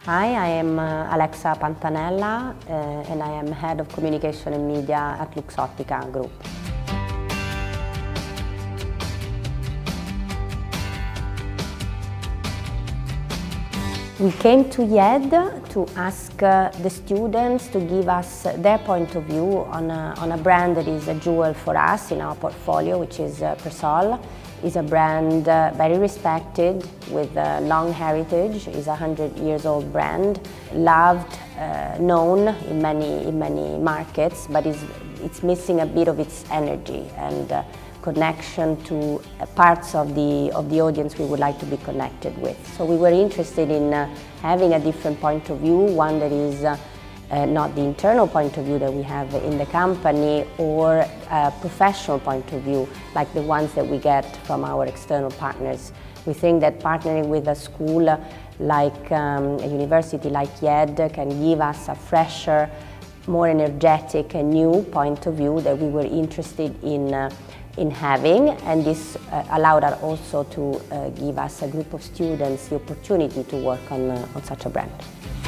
Hi, I am Alexa Pantanella and I am Head of Communication and Media at Luxottica Group. We came to YED to ask the students to give us their point of view on a brand that is a jewel for us in our portfolio, which is Persol. It's a brand very respected with a long heritage. It's a 100-year-old brand, loved, known in many markets, but it's missing a bit of its energy and connection to parts of the audience we would like to be connected with. So we were interested in having a different point of view, one that is not the internal point of view that we have in the company or a professional point of view like the ones that we get from our external partners. We think that partnering with a school like a university like YED can give us a fresher, more energetic and new point of view that we were interested in having, and this allowed us also to give us a group of students the opportunity to work on such a brand.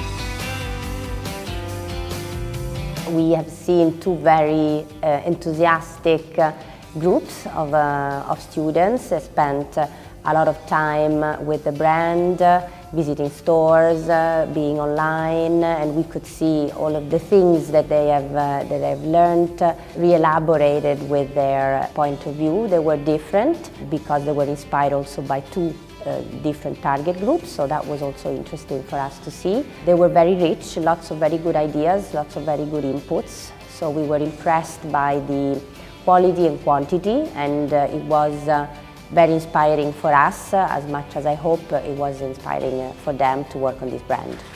We have seen two very enthusiastic groups of students that spent a lot of time with the brand, visiting stores, being online, and we could see all of the things that they have learned, re-elaborated with their point of view. They were different because they were inspired also by two different target groups, so that was also interesting for us to see. They were very rich, lots of very good ideas, lots of very good inputs, so we were impressed by the quality and quantity, and it was very inspiring for us as much as I hope it was inspiring for them to work on this brand.